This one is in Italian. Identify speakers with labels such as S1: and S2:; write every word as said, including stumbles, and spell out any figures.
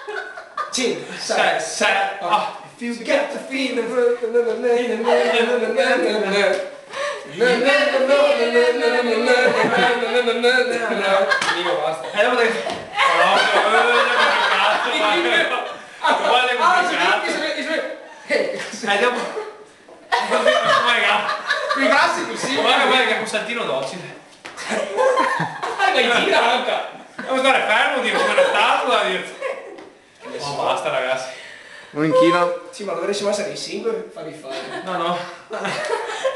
S1: cinque,
S2: sei, sei, ah.
S1: If you get the feeling. Io basta.
S2: E dopo devi... No, cazzo, guarda come cazzo. E dopo...
S1: Quei classi così.
S2: Guarda, guarda che è un saltino docile.
S1: Ah, ma gira anche.
S2: Devo stare fermo, tipo, come una statua, oh, basta ragazzi.
S3: Un inchino?
S1: Sì, ma dovresti essere in singolo e farli fare.
S2: No, no.